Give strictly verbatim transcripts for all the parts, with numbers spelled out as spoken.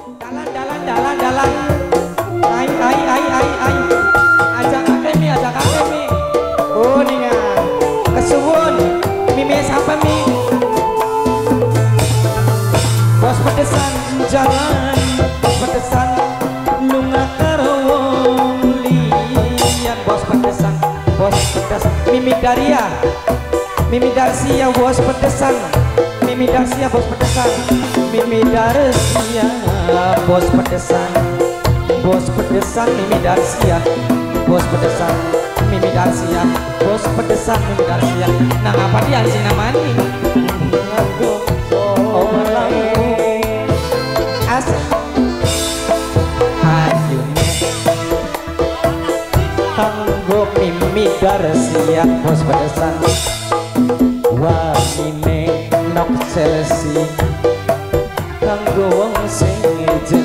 Dalan dalan dalan dalan. Ai ai ai ai ai. Ajak kakek mi, ajak kakek mi. Oh ninga. Kesuwun. Mimi siapa mi? Bos pedesan jalan, bos pedesan lunga karo wong liyan. Bos pedesan, bos pedesan. Mimi Daria, Mimi Darsia, bos pedesan. Mimi Darsia, bos pedesan. Mimi Darsia, bos pedesan. Bos pedesan, Mimi Darsia, bos pedesan. Mimi Darsia, bos pedesan. Mimi Darsia. Nah apa dia sih namanya? Oh berlalu asik. Akhirnya kanggo Mimi Darsia, bos pedesan. Wanine nok Chelsea kanggo wong sing ngejen.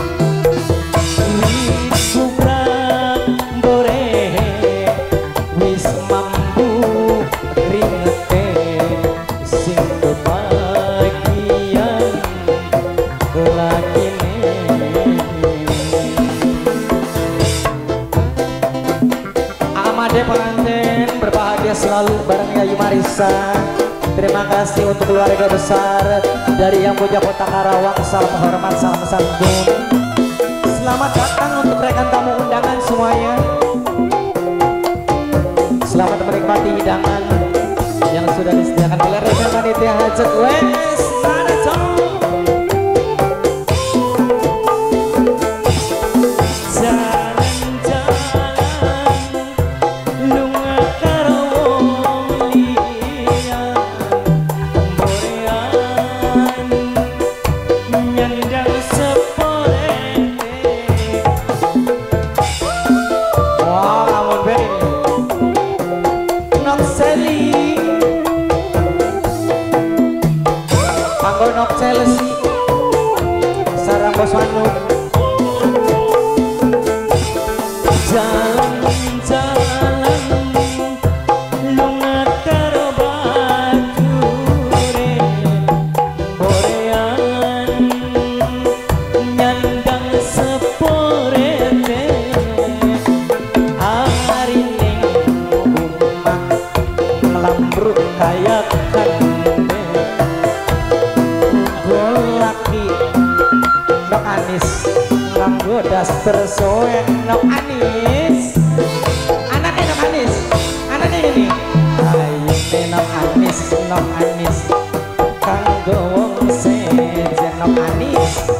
Wis subrak mbore wis mampu ringete sing kebahagiaan lakine. Amade pengantin berbahagia selalu bareng Yayu Marisa. Terima kasih untuk keluarga besar dari yang punya kota Karawang. Salam hormat, salam santun. Selamat datang untuk rekan tamu undangan semuanya. Selamat menikmati hidangan yang sudah disediakan oleh rekan panitia hajat. Wes, mana cowok? Nok Chelsea sarang bos Wanu. Jalan-jalan lunga karo bature borean nyandang seporete hari ning omah ngelambruk kayak Nok Anis nganggo daster soek. Nok Anis anaknya Nok Anis, anaknya ini ayo Nok Anis, Nok Anis kanggo wong sejen. Nok Anis